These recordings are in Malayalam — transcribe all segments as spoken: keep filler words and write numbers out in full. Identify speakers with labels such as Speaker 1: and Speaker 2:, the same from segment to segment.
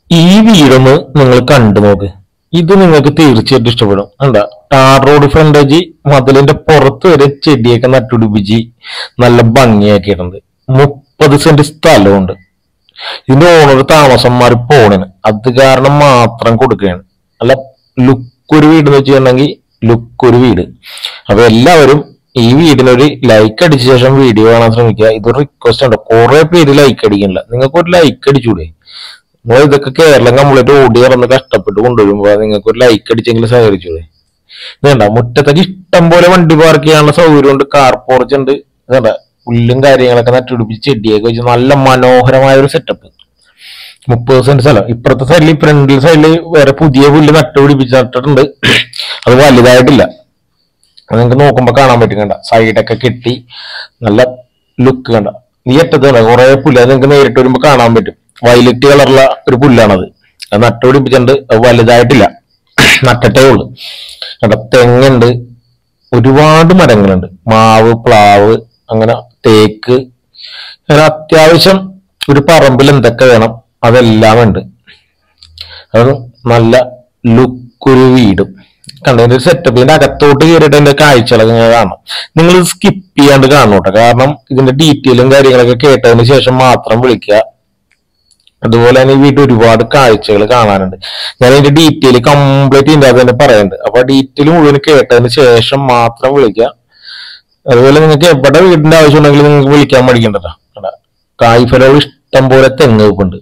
Speaker 1: ഈ വീടൊന്ന് നിങ്ങൾ കണ്ടു നോക്ക്. ഇത് നിങ്ങൾക്ക് തീർച്ചയായിട്ടും ഇഷ്ടപ്പെടും. എന്താ ടാർ റോഡ് ഫ്രണ്ടേജ്, മതിലിന്റെ പുറത്ത് വരെ ചെടിയൊക്കെ നട്ടുപിടിപ്പിച്ച് നല്ല ഭംഗിയാക്കിയിട്ടുണ്ട്. മുപ്പത് സെന്റ് സ്ഥലമുണ്ട്. ഇതിന്റെ ഓണർ താമസം മാറി പോണേന്, അത് കാരണം മാത്രം കൊടുക്കുകയാണ്. അല്ല ലുക്ക് ഒരു വീട് എന്ന് വെച്ചിട്ടുണ്ടെങ്കിൽ ലുക്ക് ഒരു വീട്. അപ്പൊ എല്ലാവരും ഈ വീടിനൊരു ലൈക്ക് അടിച്ച ശേഷം വീഡിയോ കാണാൻ ശ്രമിക്കുക. ഇതൊരു റിക്വസ്റ്റ് ഉണ്ട്. കുറെ പേര് ലൈക്ക് അടിക്കണില്ല. നിങ്ങൾക്ക് ഒരു ലൈക്ക് അടിച്ചൂടെ? നിങ്ങൾ ഇതൊക്കെ കേരളം കംപ്ലീറ്റ് ഓടി ഇറന്ന് കഷ്ടപ്പെട്ട് കൊണ്ടുവരുമ്പോ നിങ്ങൾക്ക് ഒരു ലൈക്ക് അടിച്ചെങ്കിലും സഹകരിച്ചൂടെ? ഇതേണ്ട മുറ്റത്തൊക്കെ ഇഷ്ടം പോലെ വണ്ടി പാർക്ക് ചെയ്യാനുള്ള സൗകര്യം ഉണ്ട്. കാർ പോർച്ച് ഉണ്ട്. ഇതേണ്ട പുല്ലും കാര്യങ്ങളൊക്കെ നട്ടുപിടിപ്പിച്ച് ചെടിയൊക്കെ വെച്ച് നല്ല മനോഹരമായ ഒരു സെറ്റപ്പ്. മുപ്പത് സെന്റ് സ്ഥലം. ഇപ്പുറത്തെ സൈഡിൽ ഫ്രണ്ടിൽ സൈഡിൽ വേറെ പുതിയ പുല്ല് നട്ടുപിടിപ്പിച്ച് നട്ടിട്ടുണ്ട്. അത് വലുതായിട്ടില്ല. അത് നിങ്ങൾക്ക് നോക്കുമ്പോ കാണാൻ പറ്റും. കണ്ട സൈഡൊക്കെ കെട്ടി നല്ല ലുക്ക്. കണ്ട നീ അറ്റത്ത് കണ്ട കുറെ പുല്ല്. അത് നിങ്ങൾക്ക് നേരിട്ട് വരുമ്പോ കാണാൻ പറ്റും. വയലറ്റ് കളറുള്ള ഒരു പുല്ലാണത്. അത് നട്ടുപിടിപ്പിച്ചിട്ടുണ്ട്. അത് വലുതായിട്ടില്ല, നട്ടട്ടേ ഉള്ളു. കണ്ട തെങ്ങുണ്ട്, ഒരുപാട് മരങ്ങളുണ്ട്. മാവ്, പ്ലാവ്, അങ്ങനെ തേക്ക്, അങ്ങനെ അത്യാവശ്യം ഒരു പറമ്പിൽ എന്തൊക്കെ വേണം അതെല്ലാം ഉണ്ട്. അത് നല്ല ലുക്കൊരു വീടും കണ്ടതിന്റെ ഒരു സെറ്റപ്പ്. ഇതിന്റെ അകത്തോട്ട് കയറിയിട്ട് അതിന്റെ കാഴ്ചകളൊക്കെ ഇങ്ങനെ കാണാം. നിങ്ങൾ സ്കിപ്പ് ചെയ്യാണ്ട് കാണൂട്ടെ, കാരണം ഇതിന്റെ ഡീറ്റെയിലും കാര്യങ്ങളൊക്കെ കേട്ടതിന് ശേഷം മാത്രം വിളിക്കുക. അതുപോലെ തന്നെ ഈ വീട്ടിൽ ഒരുപാട് കാഴ്ചകൾ കാണാനുണ്ട്. ഞാൻ ഇതിന്റെ ഡീറ്റെയിൽ കംപ്ലീറ്റ് ഇതിന്റെ അത് തന്നെ പറയുന്നുണ്ട്. അപ്പൊ ഡീറ്റെയിൽ മുഴുവൻ കേട്ടതിന് ശേഷം മാത്രം വിളിക്കുക. അതുപോലെ നിങ്ങൾക്ക് എവിടെ വീടിന്റെ ആവശ്യം ഉണ്ടെങ്കിൽ നിങ്ങൾക്ക് വിളിക്കാൻ മടിക്കണ്ടല്ലോ. കായ്ഫലങ്ങൾ ഇഷ്ടം പോലെ തെങ്ങ് വെപ്പുണ്ട്.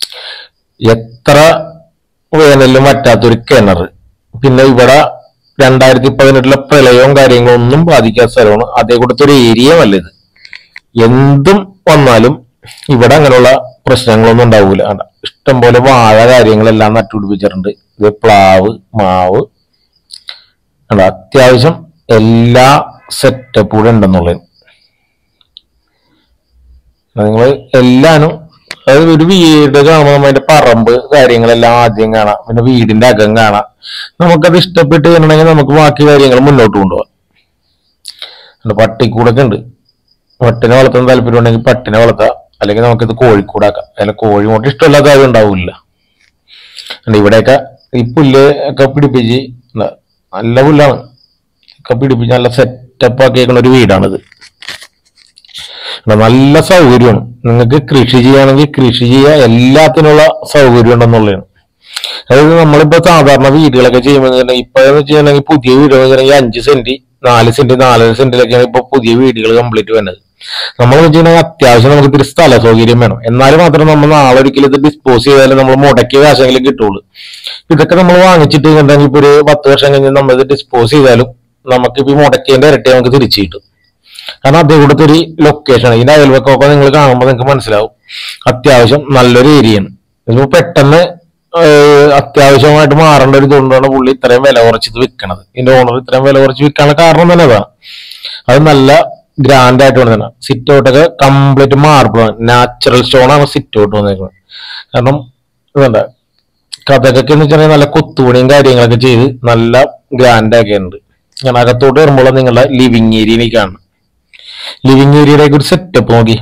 Speaker 1: എത്ര വേനലിലും പറ്റാത്തൊരു കിണർ. പിന്നെ ഇവിടെ രണ്ടായിരത്തി പതിനെട്ടിലെ പ്രളയവും കാര്യങ്ങളും ഒന്നും ബാധിക്കാത്ത സ്ഥലമാണ്. അതേ കൂടത്തെ ഒരു ഏരിയയുമല്ല ഇത്. എന്തും വന്നാലും ഇവിടെ അങ്ങനെയുള്ള പ്രശ്നങ്ങളൊന്നും ഉണ്ടാവൂല. ഇഷ്ടം പോലെ വാഴ കാര്യങ്ങളെല്ലാം നട്ടുപിടിപ്പിച്ചിട്ടുണ്ട്. ഇത് പ്ലാവ്, മാവ്, അത്യാവശ്യം എല്ലാ സെറ്റപ്പ് കൂടെ ഉണ്ടെന്നുള്ളത്. നിങ്ങൾ എല്ലാനും അതായത് ഒരു വീട് കാണുമ്പോൾ നമ്മൾ അതിന്റെ പറമ്പ് കാര്യങ്ങളെല്ലാം ആദ്യം കാണാം. പിന്നെ വീടിന്റെ അകം കാണാം. നമുക്കത് ഇഷ്ടപ്പെട്ട് കഴിഞ്ഞിട്ടുണ്ടെങ്കിൽ നമുക്ക് ബാക്കി കാര്യങ്ങൾ മുന്നോട്ട് കൊണ്ടുപോകാം. പട്ടിക്കൂടൊക്കെ ഉണ്ട്. പട്ടിനെ വളർത്താൻ താല്പര്യം ഉണ്ടെങ്കിൽ പട്ടിനെ വളർത്താം. അല്ലെങ്കിൽ നമുക്കിത് കോഴിക്കൂടാക്കാം. അതിൽ കോഴി മുട്ട ഇഷ്ടമില്ലാത്ത കാര്യം ഉണ്ടാവില്ല. ഇവിടെയൊക്കെ ഈ പുല്ല് ഒക്കെ പിടിപ്പിച്ച് നല്ല പുല്ലാണ് ഒക്കെ പിടിപ്പിച്ച് നല്ല സെറ്റപ്പ് ആക്കിയേക്കുന്ന ഒരു വീടാണിത്. നല്ല സൗകര്യമാണ്. നിങ്ങൾക്ക് കൃഷി ചെയ്യുകയാണെങ്കിൽ കൃഷി ചെയ്യാൻ എല്ലാത്തിനുള്ള സൗകര്യം ഉണ്ടെന്നുള്ളതാണ്. അതായത് നമ്മളിപ്പോ സാധാരണ വീടുകളൊക്കെ ചെയ്യുമ്പോൾ ഇപ്പോഴെന്ന് വെച്ചിട്ടുണ്ടെങ്കിൽ പുതിയ വീട് വെച്ചിട്ടുണ്ടെങ്കിൽ അഞ്ച് സെന്റ് നാല് സെന്റ് നാലര സെന്റിലൊക്കെയാണ് ഇപ്പൊ പുതിയ വീടുകൾ കംപ്ലീറ്റ് വരുന്നത്. നമ്മൾ വെച്ചിട്ടുണ്ടെങ്കിൽ അത്യാവശ്യം നമുക്ക് ഇത്തിരി സ്ഥല സൗകര്യം വേണം. എന്നാൽ മാത്രം നമ്മൾ നാളെ ഒരിക്കലും ഇത് ഡിസ്പോസ് ചെയ്താലും നമ്മൾ മുടക്കിയ കാശെങ്കിലും കിട്ടുള്ളൂ. ഇതൊക്കെ നമ്മൾ വാങ്ങിച്ചിട്ട് ഉണ്ടെങ്കിൽ ഇപ്പൊ ഒരു പത്ത് വർഷം കഴിഞ്ഞ് നമ്മൾ ഇത് ഡിസ്പോസ് ചെയ്താലും നമുക്കിപ്പോ മുടക്കിയതിന്റെ ഇരട്ടി നമുക്ക് തിരിച്ചു കിട്ടും. കാരണം അതേ കൂടത്തെ ഒരു ലൊക്കേഷൻ. ഇതിന്റെ അയൽവക്കമൊക്കെ നിങ്ങൾ കാണുമ്പോൾ നിങ്ങൾക്ക് മനസ്സിലാവും അത്യാവശ്യം നല്ലൊരു ഏരിയയാണ്. ഇതിപ്പോ പെട്ടെന്ന് അത്യാവശ്യമായിട്ട് മാറേണ്ട ഒരു ഇതുകൊണ്ടാണ് പുള്ളി ഇത്രയും വില കുറച്ചിത് വിൽക്കണത്. ഇതിന്റെ ഓണർ ഇത്രയും വില കുറച്ച് വിൽക്കാനുള്ള കാരണം തന്നെ അതാണ്. അത് നല്ല ഗ്രാൻഡ് ആയിട്ട് വന്നതാണ്. സിറ്റ് ഔട്ടൊക്കെ കംപ്ലീറ്റ് മാർബിളാണ്, നാച്ചുറൽ സ്റ്റോൺ ആണ് സിറ്റ് ഔട്ട് വന്നേക്കുന്നത്. കാരണം ഇതെന്താ കഥകൊക്കെ എന്ന് വെച്ചിട്ടുണ്ടെങ്കിൽ നല്ല കൊത്തുപണിയും കാര്യങ്ങളൊക്കെ ചെയ്ത് നല്ല ഗ്രാൻഡ് ആക്കിയിട്ടുണ്ട്. ഞാൻ അകത്തോട്ട് വരുമ്പോൾ നിങ്ങളുടെ ലിവിങ് ഏരിയയിലേക്ക് കാണണം. ലിവിങ് ഏരിയയുടെ ഒരു സെറ്റപ്പ് നോക്കി.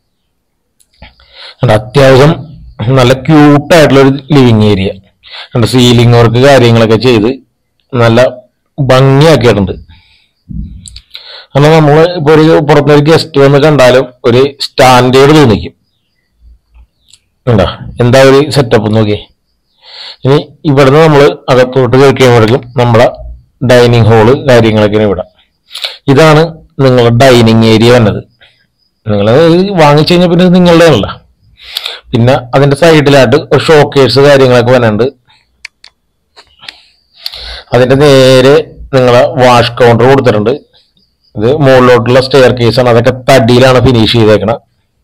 Speaker 1: അത്യാവശ്യം നല്ല ക്യൂട്ടായിട്ടുള്ള ഒരു ലിവിങ് ഏരിയ. സീലിംഗ് വർക്ക് കാര്യങ്ങളൊക്കെ ചെയ്ത് നല്ല ഭംഗിയാക്കിയിട്ടുണ്ട്. കാരണം നമ്മൾ ഇപ്പൊ ഒരു പുറത്തൊരു ഗസ്റ്റ് വന്ന് കണ്ടാലും ഒരു സ്റ്റാൻഡേർഡ് തോന്നിക്കും. എന്താ എന്താ ഒരു സെറ്റപ്പ് നോക്കി. ഇനി ഇവിടുന്ന് നമ്മൾ അകത്തോട്ട് കഴിക്കുമ്പോഴേക്കും നമ്മളെ ഡൈനിങ് ഹോള് കാര്യങ്ങളൊക്കെയാണ് ഇവിടെ. ഇതാണ് നിങ്ങളുടെ ഡൈനിങ് ഏരിയ വന്നത്. നിങ്ങൾ വാങ്ങിച്ചു കഴിഞ്ഞാൽ പിന്നെ നിങ്ങളുടെ അല്ല. പിന്നെ അതിന്റെ സൈഡിലായിട്ട് ഒരു ഷോക്കേഴ്സ് കാര്യങ്ങളൊക്കെ വന്നുണ്ട്. അതിന്റെ നേരെ നിങ്ങളെ വാഷ് കൗണ്ടർ കൊടുത്തിട്ടുണ്ട്. ഇത് മുകളിലോട്ടുള്ള സ്റ്റെയർ കേസാണ്. അതൊക്കെ തടിയിലാണ് ഫിനിഷ് ചെയ്തേക്കണം.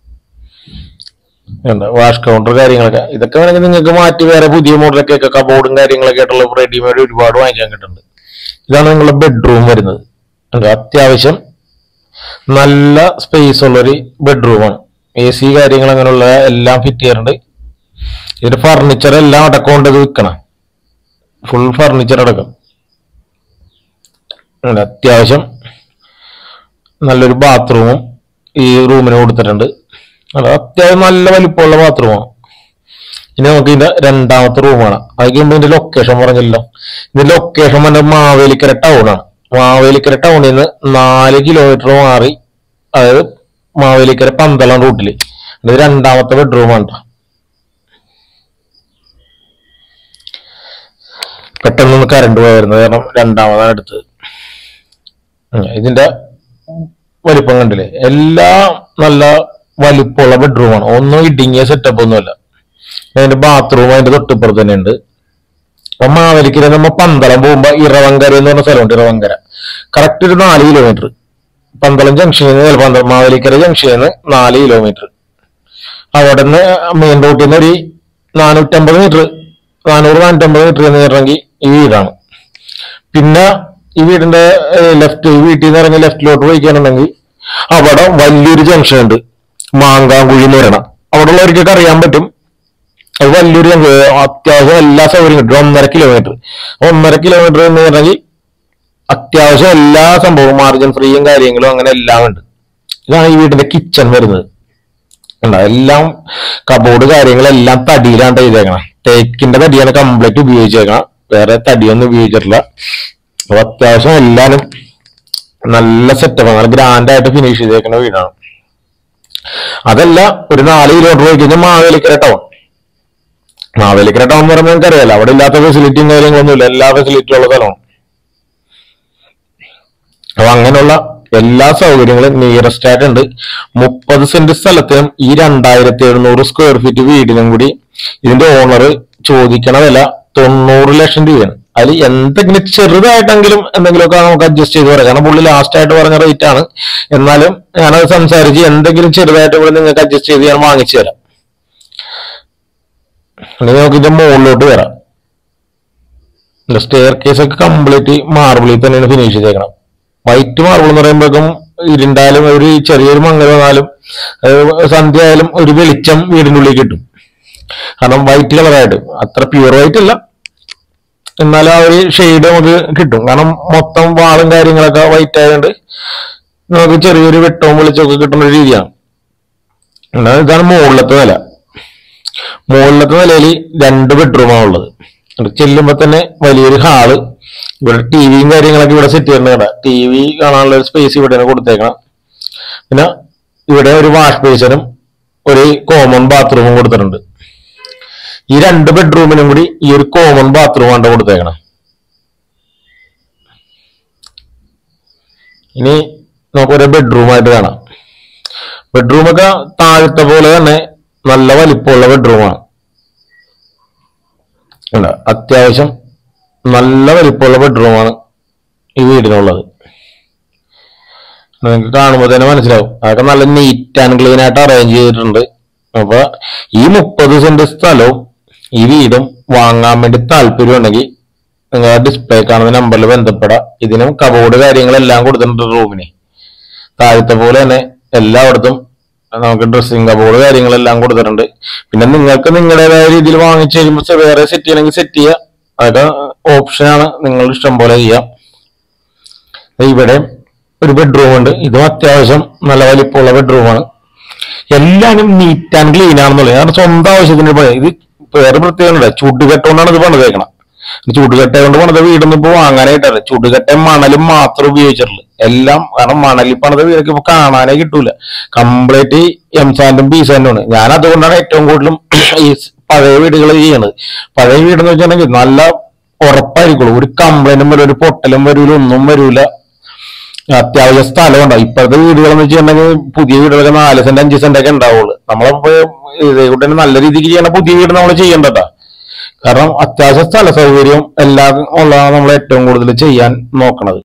Speaker 1: വാഷ് കൗണ്ടർ കാര്യങ്ങളൊക്കെ ഇതൊക്കെ വേണമെങ്കിൽ നിങ്ങൾക്ക് മാറ്റി വേറെ പുതിയ മോഡലൊക്കെ കബോർഡും കാര്യങ്ങളൊക്കെ ആയിട്ടുള്ള റെഡിമെയ്ഡ് ഒരുപാട് വാങ്ങിക്കാൻ കിട്ടുന്നുണ്ട്. ഇതാണ് നിങ്ങളുടെ ബെഡ്റൂം വരുന്നത്. അത്യാവശ്യം നല്ല സ്പേസ് ഉള്ളൊരു ബെഡ്റൂമാണ്. എ സി കാര്യങ്ങൾ അങ്ങനെയുള്ള എല്ലാം ഫിറ്റ് ചെയ്യാറുണ്ട്. ഇതിന്റെ ഫർണിച്ചർ എല്ലാം അടക്കം കൊണ്ട് ഇത് വിൽക്കണം. ഫുൾ ഫർണിച്ചർ അടക്കം. അത്യാവശ്യം നല്ലൊരു ബാത്റൂമും ഈ റൂമിന് കൊടുത്തിട്ടുണ്ട്. അത്യാവശ്യം നല്ല വലിപ്പമുള്ള ബാത്റൂമാണ്. ഇനി നമുക്ക് ഇതിന്റെ രണ്ടാമത്തെ റൂമാണ്. അത് കഴിയുമ്പോൾ ഇതിന്റെ ലൊക്കേഷൻ പറഞ്ഞല്ലോ. ഇതിന്റെ ലൊക്കേഷൻ പറഞ്ഞ മാവേലിക്കര ടൗൺ ആണ്. മാവേലിക്കര ടൗണിൽ നിന്ന് നാല് കിലോമീറ്റർ മാറി, അതായത് മാവേലിക്കര പന്തളം റൂട്ടില്. ഇത് രണ്ടാമത്തെ ബെഡ്റൂമാണ്. പെട്ടെന്ന് കറണ്ട് പോയിരുന്നത് കാരണം രണ്ടാമതാണ് എടുത്തത്. ഇതിന്റെ വലിപ്പം കണ്ടില്ലേ, എല്ലാം നല്ല വലിപ്പമുള്ള ബെഡ്റൂമാണ്. ഒന്നും ഇടുങ്ങിയ സെറ്റപ്പ് ഒന്നുമല്ല. അതിന്റെ ബാത്റൂം അതിന്റെ തൊട്ടിപ്പുറത്ത് തന്നെ ഉണ്ട്. അപ്പൊ മാവേലിക്കര നമ്മ പന്തളം പോകുമ്പോ ഇറവങ്കര എന്ന് പറഞ്ഞ സ്ഥലമുണ്ട്. ഇറവങ്കര കറക്റ്റ് ഒരു നാല് കിലോമീറ്റർ പന്തളം ജംഗ്ഷനിൽ നിന്ന്, പന്തളം മാവേലിക്കര ജംഗ്ഷനിൽ നിന്ന് നാല് കിലോമീറ്റർ. അവിടെ നിന്ന് മെയിൻ റോട്ടിൽ നിന്ന് ഒരു നാനൂറ്റമ്പത് മീറ്റർ നാനൂറ് നാനൂറ്റമ്പത് മീറ്റർ എന്ന് പറഞ്ഞെങ്കിൽ ഈ വീടാണ്. പിന്നെ ഈ വീടിന്റെ ലെഫ്റ്റ്, ഈ വീട്ടിൽ നിന്ന് ഇറങ്ങി ലെഫ്റ്റിലോട്ട് പോയിക്കാനുണ്ടെങ്കിൽ അവിടെ വലിയൊരു ജംഗ്ഷൻ ഉണ്ട്, മാങ്കാങ്കുഴി എന്ന് പറയണം. അവിടെ ഉള്ളവർക്കൊക്കെ അറിയാൻ പറ്റും. അത് വലിയൊരു അത്യാവശ്യം എല്ലാ സൗകര്യം കിട്ടും. ഒന്നര കിലോമീറ്റർ ഒന്നര കിലോമീറ്റർ എന്ന് പറഞ്ഞെങ്കിൽ അത്യാവശ്യം എല്ലാ സംഭവവും മാർജിൻ ഫ്രീയും കാര്യങ്ങളും അങ്ങനെ എല്ലാം ഉണ്ട്. ഇതാണ് ഈ വീടിന്റെ കിച്ചൺ വരുന്നത്. എല്ലാം കബോർഡ് കാര്യങ്ങളെല്ലാം തടിയിലാണ് ചെയ്തേക്കണം. തേക്കിന്റെ തടിയാണ് കംപ്ലീറ്റ് ഉപയോഗിച്ചേക്കണം, വേറെ തടിയൊന്നും ഉപയോഗിച്ചിട്ടില്ല. അപ്പൊ അത്യാവശ്യം എല്ലാരും നല്ല സെറ്റപ്പ്, നല്ല ഗ്രാൻഡ് ആയിട്ട് ഫിനിഷ് ചെയ്തേക്കുന്ന വീടാണ്. അതല്ല, ഒരു നാല് കിലോമീറ്റർ പോയി കഴിഞ്ഞാൽ മാവേലിക്കര ടൗൺ. മാവേലിക്കര ടൗൺ എന്ന് പറയുമ്പോൾ നിങ്ങൾക്ക് അറിയാലോ, അവിടെ ഇല്ലാത്ത ഫെസിലിറ്റിയും കാര്യങ്ങളൊന്നുമില്ല, എല്ലാ ഫെസിലിറ്റിയും ഉള്ള സ്ഥലമാണ്. അപ്പൊ അങ്ങനെയുള്ള എല്ലാ സൗകര്യങ്ങളും നിയറസ്റ്റ് ആയിട്ടുണ്ട്. മുപ്പത് സെന്റ് സ്ഥലത്തിനും ഈ രണ്ടായിരത്തി എഴുന്നൂറ് സ്ക്വയർ ഫീറ്റ് വീടിനും കൂടി ഇതിന്റെ ഓണർ ചോദിക്കണ വില തൊണ്ണൂറ് ലക്ഷം രൂപയാണ്. അതിൽ എന്തെങ്കിലും ചെറുതായിട്ടെങ്കിലും എന്തെങ്കിലുമൊക്കെ നമുക്ക് അഡ്ജസ്റ്റ് ചെയ്ത് പറയാം. കാരണം പുള്ളി ലാസ്റ്റ് ആയിട്ട് പറഞ്ഞ റേറ്റ് ആണ്. എന്നാലും ഞാനത് സംസാരിച്ച് എന്തെങ്കിലും ചെറുതായിട്ട് കൂടെ നിങ്ങൾക്ക് അഡ്ജസ്റ്റ് ചെയ്ത് ഞാൻ വാങ്ങിച്ചു തരാം. അല്ലെങ്കിൽ നമുക്ക് ഇതിന്റെ മുകളിലോട്ട് വരാം. സ്റ്റെയർ കേസ് ഒക്കെ കംപ്ലീറ്റ് മാർബിളിൽ തന്നെയാണ് ഫിനിഷ് ചെയ്തേക്കണം. വൈറ്റ് മാർബിൾ എന്ന് പറയുമ്പോഴേക്കും ഇരുണ്ടായാലും ഒരു ചെറിയൊരു മങ്ങൽ വന്നാലും സന്ധ്യ ആയാലും ഒരു വെളിച്ചം വീടിൻ്റെ ഉള്ളിൽ കിട്ടും. കാരണം വൈറ്റ് കളറായിട്ട്, അത്ര പ്യൂർ വൈറ്റ് അല്ല, എന്നാലും ആ ഒരു ഷെയ്ഡ് നമുക്ക് കിട്ടും. കാരണം മൊത്തം വാളും കാര്യങ്ങളൊക്കെ വൈറ്റ് ആയതുകൊണ്ട് നമുക്ക് ചെറിയൊരു വെട്ടവും വെളിച്ചമൊക്കെ കിട്ടുന്ന ഒരു രീതിയാണ്. ഇതാണ് മുകളിലത്തെ നില. മുകളിലത്തെ നിലയിൽ രണ്ട് ബെഡ്റൂമാണ് ഉള്ളത്. ചെല്ലുമ്പോ തന്നെ വലിയൊരു ഹാള്, ഇവിടെ ടി വിയും കാര്യങ്ങളൊക്കെ ഇവിടെ സെറ്റ് ചെയ്യുന്നുണ്ട്. ടി വി കാണാനുള്ള ഒരു സ്പേസ് ഇവിടെയാണ് കൊടുത്തേക്കണം. പിന്നെ ഇവിടെ ഒരു വാഷ് ബേസിനും ഒരു കോമൺ ബാത്റൂമും കൊടുത്തിട്ടുണ്ട്. ഈ രണ്ട് ബെഡ്റൂമിനും കൂടി ഈ ഒരു കോമൺ ബാത്റൂമാണ് കൊടുത്തേക്കണം. ഇനി നമുക്കൊരു ബെഡ്റൂമായിട്ട് കാണാം. ബെഡ്റൂമൊക്കെ താഴത്തെ പോലെ തന്നെ നല്ല വലിപ്പമുള്ള ബെഡ്റൂമാണ്. അത്യാവശ്യം നല്ല വലിപ്പമുള്ള ബെഡ്റൂമാണ് ഈ വീടിനുള്ളത്. നിങ്ങൾക്ക് കാണുമ്പോൾ തന്നെ മനസ്സിലാവും. അതൊക്കെ നല്ല നീറ്റ് ആൻഡ് ക്ലീൻ ആയിട്ട് അറേഞ്ച് ചെയ്തിട്ടുണ്ട്. അപ്പൊ ഈ മുപ്പത് സെന്റ് സ്ഥലവും ഈ വീടും വാങ്ങാൻ വേണ്ടി താല്പര്യം ഉണ്ടെങ്കിൽ നിങ്ങൾ ഡിസ്പ്ലേ കാണുന്ന നമ്പറിൽ ബന്ധപ്പെടാം. ഇതിനും കബോർഡ് കാര്യങ്ങളെല്ലാം കൊടുത്തിട്ടുണ്ട്. റൂമിന് താഴത്തെ പോലെ തന്നെ എല്ലായിടത്തും നമുക്ക് ഡ്രസ്സിംഗ് കബോർഡ് കാര്യങ്ങളെല്ലാം കൊടുത്തിട്ടുണ്ട്. പിന്നെ നിങ്ങൾക്ക് നിങ്ങളുടേതായ രീതിയിൽ വാങ്ങിച്ചു കഴിയുമ്പോൾ വേറെ സെറ്റ് ചെയ്യണമെങ്കിൽ സെറ്റ് ചെയ്യാം. അതൊക്കെ ഓപ്ഷനാണ്, നിങ്ങൾ ഇഷ്ടം പോലെ ചെയ്യാം. ഇവിടെ ഒരു ബെഡ്റൂം ഉണ്ട്. ഇതും അത്യാവശ്യം നല്ല വലിപ്പമുള്ള ബെഡ്റൂമാണ്. എല്ലാരും നീറ്റ് ആൻഡ് ക്ലീൻ ആണെന്നുള്ളത്. കാരണം സ്വന്തം ആവശ്യത്തിന് ഇത് വേറെ പ്രത്യേകത ചുടുകെട്ടുകൊണ്ടാണ് ഇത് പണിതേക്കണം. ചുടുകെട്ട കൊണ്ട് പണിത വീടൊന്നും ഇപ്പൊ വാങ്ങാനായിട്ടല്ല, ചുടുകെട്ട മണലും മാത്രം ഉപയോഗിച്ചിട്ടുള്ളു എല്ലാം. കാരണം മണലിൽ പണിത വീടൊക്കെ ഇപ്പൊ കാണാനേ കിട്ടൂല. കംപ്ലീറ്റ് എംസാൻഡും ബീസാൻഡും ആണ്. ഞാൻ അതുകൊണ്ടാണ് ഏറ്റവും കൂടുതലും ഈ പഴയ വീടുകൾ ചെയ്യണത്. പഴയ വീടെന്ന് വെച്ചിട്ടുണ്ടെങ്കിൽ നല്ല ഉറപ്പായിരിക്കുള്ളൂ, ഒരു കംപ്ലൈന്റും വരും, ഒരു പൊട്ടലും വരൂല, ഒന്നും വരൂല. അത്യാവശ്യം സ്ഥലം ഉണ്ടാവും. ഇപ്പോഴത്തെ വീടുകളെന്ന് വെച്ചിട്ടുണ്ടെങ്കിൽ പുതിയ വീടുകളൊക്കെ നാല് സെന്റ് അഞ്ച് സെന്റ് ഒക്കെ ഉണ്ടാവുള്ളൂ. നമ്മളിപ്പോ ഇതേക്കൂടെ നല്ല രീതിക്ക് ചെയ്യണ പുതിയ വീട് നമ്മൾ ചെയ്യേണ്ടതാ. കാരണം അത്യാവശ്യം സ്ഥല സൗകര്യം എല്ലാം ഉള്ളതാണ് നമ്മൾ ഏറ്റവും കൂടുതൽ ചെയ്യാൻ നോക്കണത്.